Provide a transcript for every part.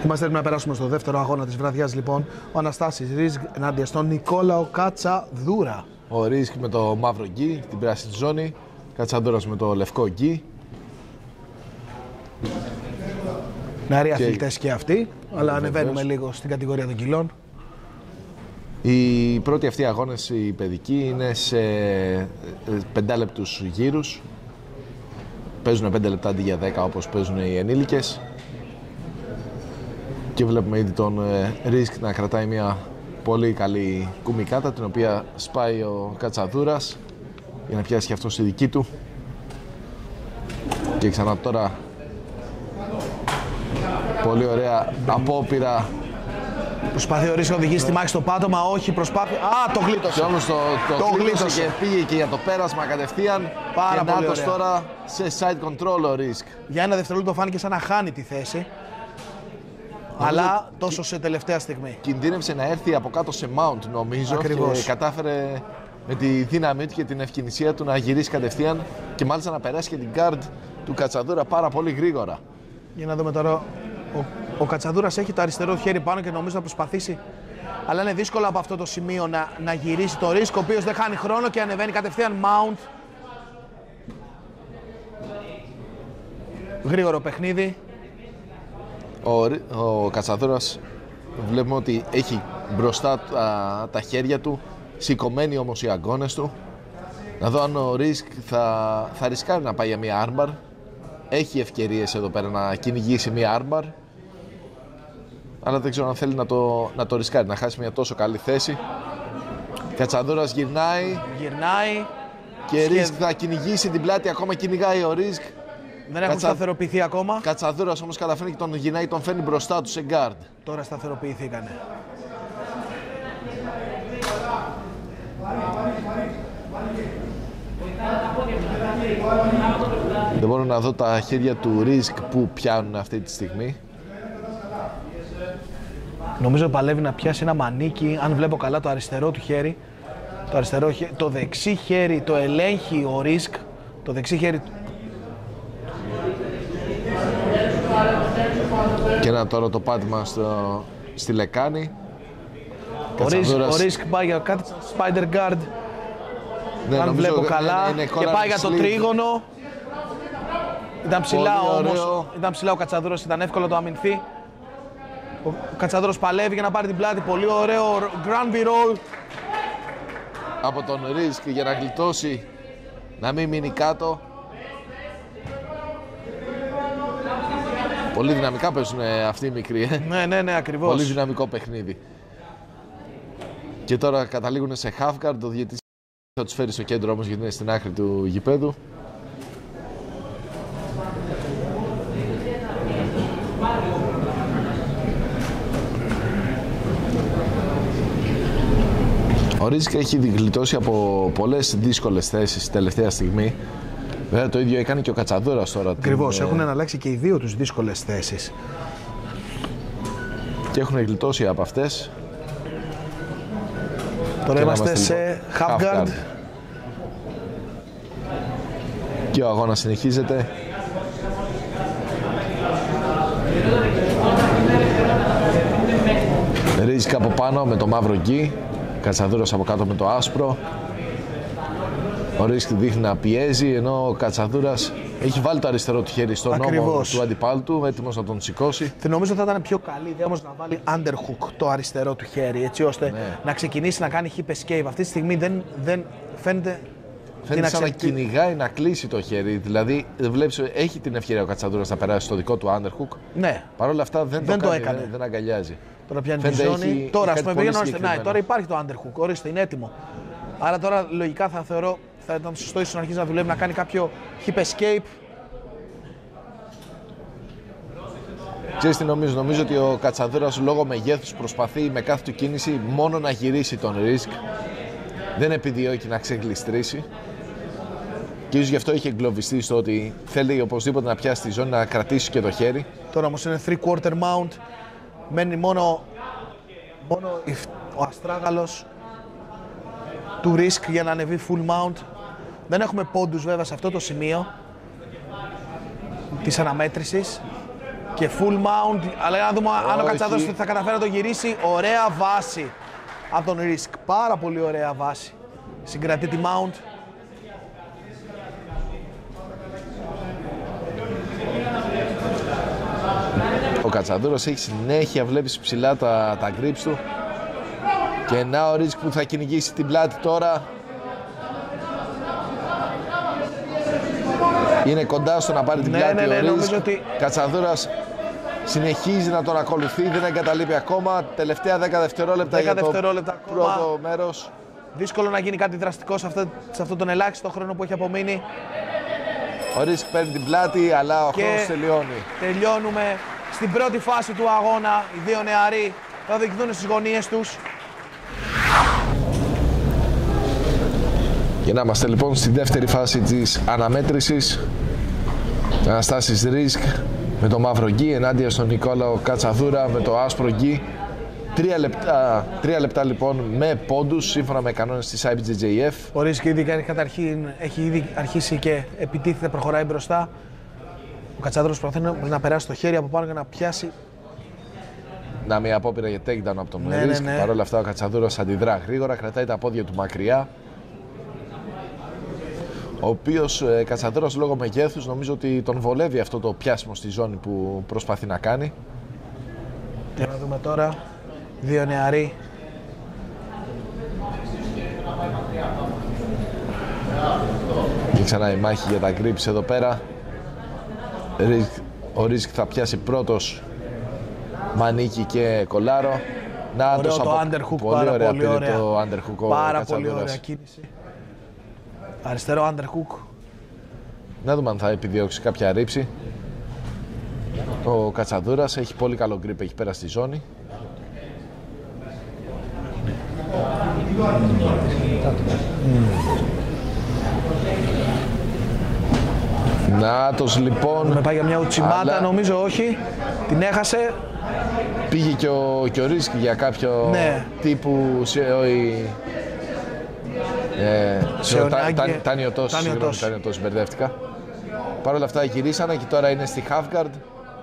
Είμαστε έτοιμοι να περάσουμε στο δεύτερο αγώνα της βραδιάς λοιπόν. Ο Αναστάσης Ρίσκ ενάντια στον Νικόλαο Κατσαδούρα. Ο Ρίσκ με το μαύρο γκί, την πράσινη ζώνη. Κατσαδούρας με το λευκό γκί. Νεαροί αθλητές και αυτοί, αλλά ανεβαίνουμε λίγο στην κατηγορία των κιλών. Οι πρώτοι αυτοί αγώνες οι παιδικοί είναι σε 5 λεπτούς γύρους. Παίζουν 5 λεπτά αντί για 10 όπως παίζουν οι ενήλικες. Και βλέπουμε ήδη τον Ρίσκ να κρατάει μια πολύ καλή κουμικάτα, την οποία σπάει ο Κατσαδούρας για να πιάσει και αυτό στη δική του. Και ξανά τώρα πολύ ωραία απόπειρα. Προσπαθεί ο Ρίσκ να οδηγήσει τη μάχη στο πάτωμα, όχι προσπάθεια. Α, το γλίτωσε. Και όμως το γλίτωσε και πήγε και για το πέρασμα κατευθείαν. Πάρα και πολύ νάτος τώρα σε side control ο Ρίσκ. Για ένα δευτερόλεπτο φάνηκε σαν να χάνει τη θέση. Αλλά τόσο σε τελευταία στιγμή. Κινδύνευσε να έρθει από κάτω σε mount νομίζω. Ακριβώς. Και κατάφερε με τη δύναμή του και την ευκαινησία του να γυρίσει κατευθείαν και μάλιστα να περάσει και την guard του Κατσαδούρα πάρα πολύ γρήγορα. Για να δούμε τώρα. Ο Κατσαδούρας έχει το αριστερό χέρι πάνω και νομίζω θα προσπαθήσει. Αλλά είναι δύσκολο από αυτό το σημείο να γυρίσει το Ρίσκ, ο οποίος δεν χάνει χρόνο και ανεβαίνει κατευθείαν mount. Γρήγορο παιχνίδι. Ο Κατσαδούρας βλέπουμε ότι έχει μπροστά τα χέρια του, σηκωμένοι όμως οι αγκώνες του. Να δω αν ο Ρίσκ θα ρισκάρει να πάει για μια armbar. Έχει ευκαιρίες εδώ πέρα να κυνηγήσει μια armbar, αλλά δεν ξέρω αν θέλει να το ρισκάρει, να χάσει μια τόσο καλή θέση. Κατσαδούρας γυρνάει και Ρίσκ θα κυνηγήσει την πλάτη, ακόμα κυνηγάει ο Ρίσκ. Δεν έχουν σταθεροποιηθεί ακόμα. Κατσαδούρας όμως καταφέρνει και τον γυρνάει, τον φέρνει μπροστά του σε guard. Τώρα σταθεροποιηθήκανε. Δεν μπορώ να δω τα χέρια του Ρίσκ που πιάνουν αυτή τη στιγμή. Νομίζω παλεύει να πιάσει ένα μανίκι, αν βλέπω καλά το αριστερό του χέρι. Το δεξί χέρι το ελέγχει ο Ρίσκ. Το δεξί χέρι. Και ένα τώρα το πάτημα στη λεκάνη. Ο Ρίσκ πάει για κάτι Spider Guard. Ναι, αν βλέπω καλά. Είναι και πάει για το τρίγωνο. Ήταν ψηλά όμως. Ήταν ψηλά ο Κατσαδούρας, ήταν εύκολο το αμυνθεί. Ο Κατσαδούρας παλεύει για να πάρει την πλάτη. Πολύ ωραίο Granby Roll. Από τον Ρίσκ για να γλιτώσει, να μην μείνει κάτω. Πολύ δυναμικά παίζουν αυτοί οι μικροί. Ναι, ακριβώς. Πολύ δυναμικό παιχνίδι. Και τώρα καταλήγουν σε half guard. Ο διαιτητής θα τους φέρει στο κέντρο όμως, γιατί είναι στην άκρη του γηπέδου. Ο Ρίσκ έχει γλιτώσει από πολλές δύσκολες θέσεις τελευταία στιγμή. Βέβαια το ίδιο έκανε και ο Κατσαδούρας τώρα. Ακριβώς, έχουν εναλλάξει και οι δύο τους δύσκολες θέσεις. Και έχουν γλιτώσει από αυτές. Τώρα είμαστε σε half guard. Και ο αγώνας συνεχίζεται. Ρίσκ από πάνω με το μαύρο γκί. Κατσαδούρας από κάτω με το άσπρο. Ο Ρίσκ δείχνει να πιέζει, ενώ ο Κατσαδούρας έχει βάλει το αριστερό του χέρι στον ώμο του αντιπάλου του, έτοιμος να τον σηκώσει. Νομίζω θα ήταν πιο καλή ιδέα όμως να βάλει underhook το αριστερό του χέρι, έτσι ώστε να ξεκινήσει να κάνει hip escape. Αυτή τη στιγμή δεν φαίνεται. Φαίνεται σαν να κυνηγάει να κλείσει το χέρι. Δηλαδή, βλέπεις, έχει την ευκαιρία ο Κατσαδούρας να περάσει στο δικό του underhook. Ναι. Παρ' όλα αυτά δεν το έκανε. Δεν αγκαλιάζει. Τώρα πιάνει τη ζώνη. Τώρα, ας πούμε, τώρα υπάρχει το underhook. Ορίστε, είναι έτοιμο. Άρα τώρα λογικά θα θεωρώ θα ήταν σωστό ίσως να αρχίσει να δουλεύει, να κάνει κάποιο hip escape. Ξέρεις τι νομίζω ότι ο Κατσαδούρας λόγω μεγέθους προσπαθεί με κάθε του κίνηση μόνο να γυρίσει τον Ρίσκ. Δεν επιδιώκει να ξεγλιστρήσει. Και ίσως γι' αυτό είχε εγκλωβιστεί στο ότι θέλει οπωσδήποτε να πιάσει τη ζώνη, να κρατήσει και το χέρι. Τώρα όμως είναι 3/4 mount. Μένει μόνο ο αστράγαλος του Ρίσκ για να ανεβεί full mount. Δεν έχουμε πόντους βέβαια σε αυτό το σημείο της αναμέτρησης. και full mount, αλλά να δούμε αν ο Κατσαδόρος θα καταφέρει να το γυρίσει. Ωραία βάση από τον Ρίσκ, πάρα πολύ ωραία βάση. Συγκρατεί τη mount. Ο Κατσαδόρος έχει συνέχεια, βλέπεις ψηλά τα grips του. Και να ο Ρίσκ που θα κυνηγήσει την πλάτη τώρα. Είναι κοντά στο να πάρει την πλάτη ο Ρίσκ. Ότι... Κατσαδόρας συνεχίζει να τον ακολουθεί, δεν εγκαταλείπει ακόμα. Τελευταία 10 δευτερόλεπτα για το πρώτο μέρος. Δύσκολο να γίνει κάτι δραστικό σε αυτόν τον ελάχιστο χρόνο που έχει απομείνει. Ο Ρίσκ παίρνει την πλάτη, αλλά ο χρόνος τελειώνει. Τελειώνουμε στην πρώτη φάση του αγώνα. Οι δύο νεαροί θα διεκδικούν στις γωνίες τους. Και να είμαστε λοιπόν στη δεύτερη φάση της αναμέτρησης. Αναστάσεις Ρίσκ με το μαύρο γκί ενάντια στον Νικόλαο Κατσαδούρα με το άσπρο γκί. 3 λεπτά λοιπόν με πόντους σύμφωνα με κανόνες της IBJJF. Ο Ρίσκ έχει ήδη αρχίσει και επιτίθεται, προχωράει μπροστά. Ο Κατσαδούρας προσπαθεί να περάσει το χέρι από πάνω για να πιάσει. Να μια απόπειρα για takedown από τον Ρίσκ. Παρ' όλα αυτά ο Κατσαδούρας αντιδρά γρήγορα, κρατάει τα πόδια του μακριά. Ο οποίος Κατσαδόρας λόγω μεγέθους νομίζω ότι τον βολεύει αυτό το πιάσιμο στη ζώνη που προσπαθεί να κάνει. Για να δούμε τώρα, δύο νεαροί. Και ξανά η μάχη για τα grips εδώ πέρα. Ο Ρίσκ θα πιάσει πρώτος μανίκι και κολάρο. Να ωραίο το underhook, πολύ ωραία πολύ ωραία. Το underhook πάρα πολύ ωραία κίνηση. Αριστερό underhook. Να δούμε αν θα επιδιώξει κάποια ρήψη. Ο Κατσαδούρας έχει πολύ καλό grip, έχει πέρα στη ζώνη. Νάτος λοιπόν. Με πάει για μια ουτσιμάτα, αλλά... νομίζω όχι. Την έχασε. Πήγε και ο Ρίσκ για κάποιο τύπου Τάνιωτός, μπερδεύτηκα. Παρ' όλα αυτά γυρίσανε και τώρα είναι στη half guard.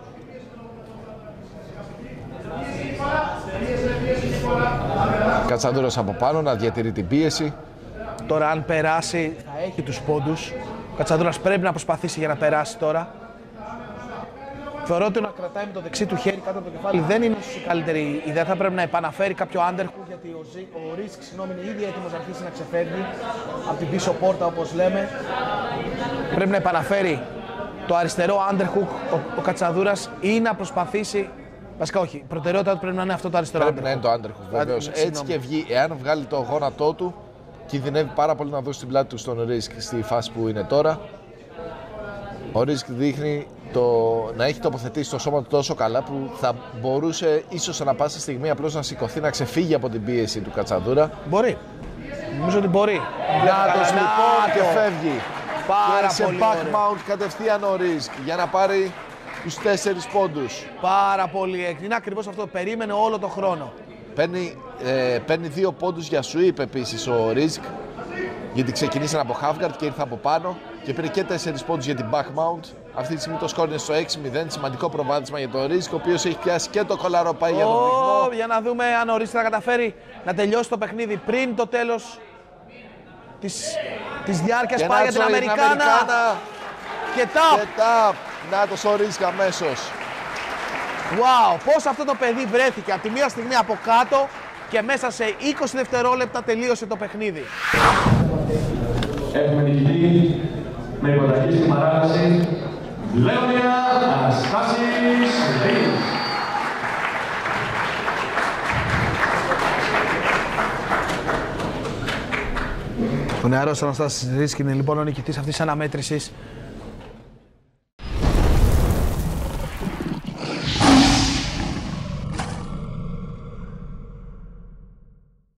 Κατσαδούρας από πάνω να διατηρεί την πίεση. Τώρα αν περάσει θα έχει τους πόντους. Ο Κατσαδούρας πρέπει να προσπαθήσει για να περάσει τώρα. Θεωρώ ότι να κρατάει με το δεξί του χέρι κάτω από το κεφάλι δεν είναι η καλύτερη ιδέα. Θα πρέπει να επαναφέρει κάποιο underhook γιατί ο Ρίσκ είναι ήδη έτοιμος να αρχίσει να ξεφεύγει από την πίσω πόρτα όπως λέμε. Πρέπει να επαναφέρει το αριστερό underhook ο Κατσαδούρας ή να προσπαθήσει. Βασικά όχι, η προτεραιότητα του πρέπει να είναι αυτό το αριστερό πρέπει underhook. Να είναι το underhook βεβαίως. Έτσι και βγει, εάν βγάλει το γόνατό του, κινδυνεύει πάρα πολύ να δώσει την πλάτη του στον Ρίσκ στη φάση που είναι τώρα. Ο Ρίσκ δείχνει να έχει τοποθετήσει το σώμα του τόσο καλά που θα μπορούσε ίσως ανά πάσα στιγμή απλώς να σηκωθεί, να ξεφύγει από την πίεση του Κατσαδούρα. Μπορεί. Νομίζω ότι μπορεί. Νάτος λοιπόν και φεύγει. Πάρα και σε πολύ back ωραία. mount κατευθείαν ο Ρίσκ για να πάρει τους 4 πόντους. Πάρα πολύ. Είναι ακριβώς αυτό. Περίμενε όλο το χρόνο. Παίρνει 2 πόντους για sweep επίσης ο Ρίσκ. Γιατί ξεκινήσαν από half guard και ήρθε από πάνω και πήρε και 4 πόντους για την back mount. Αυτή τη στιγμή το σκόρ είναι στο 6-0. Σημαντικό προβάδισμα για τον Ρίσκ, ο οποίος έχει πιάσει και το κολάρο πάει για τον ρυθμό. Για να δούμε αν ο Ρίσκ θα καταφέρει να τελειώσει το παιχνίδι πριν το τέλος της διάρκειας. Πάει για την Αμερικάνα. Και tap. Νάτος ο Ρίσκ αμέσως. Wow, πώς αυτό το παιδί βρέθηκε από τη μία στιγμή από κάτω και μέσα σε 20 δευτερόλεπτα τελείωσε το παιχνίδι. Έχουμε νικητή με υποταγή στην παράταση Λέωνια Αναστάσης Ρίσκ. Ο νεαρός Αναστάσης Ρίσκ είναι λοιπόν ο νικητής αυτής της αναμέτρησης.